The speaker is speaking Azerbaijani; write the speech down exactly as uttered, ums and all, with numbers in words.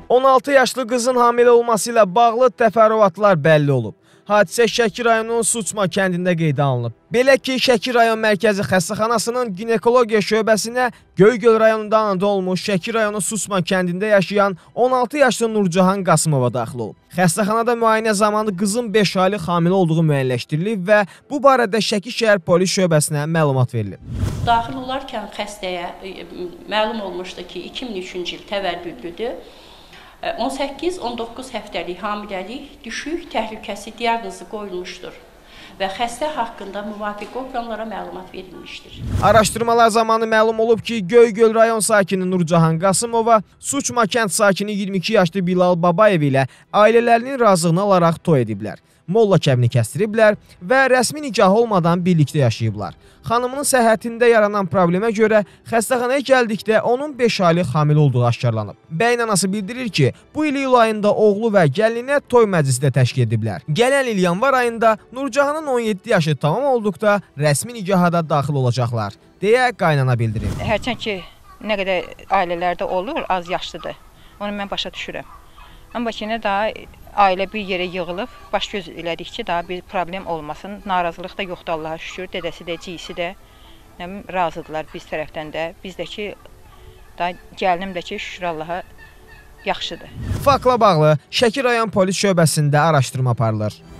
on altı yaşlı qızın hamilə olması ilə bağlı təfərrüatlar bəlli olub. Hadisə Şəki rayonunun Suçma kəndində qeydə alınıb. Belə ki, Şəki rayon mərkəzi xəstəxanasının ginekologiya şöbəsinə Göygöl rayonunda anadan olmuş Şəki rayonu Suçma kəndində yaşayan on altı yaşlı Nurcahan Qasımova daxil olub. Xəstəxanada müayinə zamanı qızın beş aylıq hamilə olduğu müəyyənləşdirilib və bu barədə Şəki şəhər polis şöbəsinə məlumat verilib. Daxil olarkən xəstəyə məlum olmuşdu ki, iki min üçüncü il təvəllüdlüdür. on səkkiz on doqquz həftəlik hamiləlik düşük təhlükəsi diaqnozu qoyulmuşdur və xəstə haqqında müvafiq orqanlara məlumat verilmişdir. Araşdırmalar zamanı məlum olub ki, Göygöl rayon sakini Nurcahan Qasımova Suçma kənd sakini iyirmi iki yaşlı Bilal Babayev ilə ailələrinin razılığını alaraq toy ediblər. Molla kəbini kəstiriblər və rəsmi nikah olmadan birlikdə yaşayıblar. Xanımının səhhətində yaranan problemə görə xəstəxanaya gəldikdə onun beş aylıq hamilə olduğu aşkarlanıb. Bəyin anası bildirir ki, bu il iyul ayında oğlu və gəlinə toy məclisi də təşkil ediblər. Gələn il yanvar ayında Nurcahanın on yeddi yaşı tamam olduqda rəsmi nikaha da daxil olacaqlar, deyə qaynana bildirir. Hərçənd ki, nə qədər ailələrdə olur, az yaşlıdır. Onu mən başa düşürəm. Amma ki, nə daha ailə bir yerə yığılıb, baş göz elədik ki, daha bir problem olmasın. Narazılıq da yoxdur, Allaha şükür. Dədəsi də, ciyisi də razıdırlar biz tərəfdən də. Biz də ki, daha gəlinim də ki, şükür Allaha yaxşıdır. Faktla bağlı Şəki rayon polis şöbəsində araşdırma aparılır.